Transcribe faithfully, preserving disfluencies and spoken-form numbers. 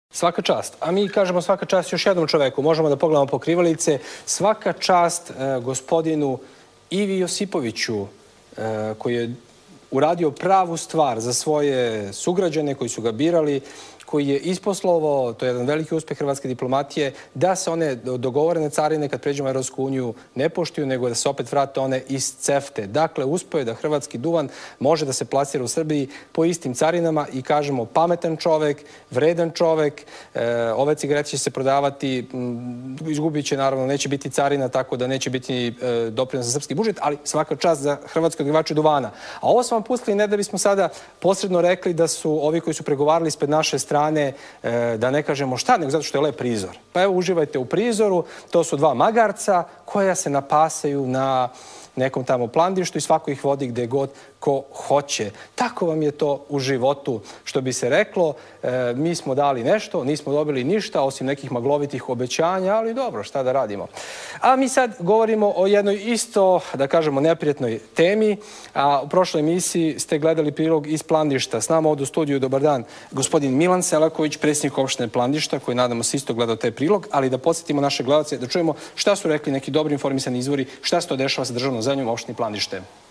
Svaka čast. A mi kažemo svaka čast još jednom čoveku. Možemo da pogledamo pokrivalice. Svaka čast e, gospodinu Ivi Josipoviću, e, koji je uradio pravu stvar za svoje sugrađane koji su ga birali, koji je isposlovao, to je jedan veliki uspeh hrvatske diplomatije, da se one dogovorene carine kad pređemo u Evropsku uniju ne poštuju, nego da se opet vrate one iz CEFTE. Dakle, uspeo je da hrvatski duvan može da se plasira u Srbiji po istim carinama i kažemo pametan čovek, vredan čovek, e, ove cigarete će se prodavati, izgubit će naravno, neće biti carina, tako da neće biti e, doprinos za srpski budžet, ali svaka čast za hrvatske odgajivače duvana. A ovo smo vam pustili ne da bismo sada posredno rekli da su ovi koji su pregovarali ispred naše strane, da ne kažemo šta, nego zato što je lep prizor. Pa evo, uživajte u prizoru. To su dva magarca koja se napasaju na nekom tamo plandištu i svako ih vodi gde god ko hoće. Tako vam je to u životu, što bi se reklo. E, mi smo dali nešto, nismo dobili ništa, osim nekih maglovitih obećanja, ali dobro, šta da radimo. A mi sad govorimo o jednoj isto, da kažemo, neprijatnoj temi. A u prošloj emisiji ste gledali prilog iz Plandišta. S nama ovdje u studiju, dobar dan, gospodin Milan Selaković, predsjednik opštine Plandišta, koji nadamo se isto gledao taj prilog, ali da podsjetimo naše gledalce, da čujemo šta su rekli neki dobro informisani izvori, šta se to dešava sa državnom zemljom u opštini Plandište.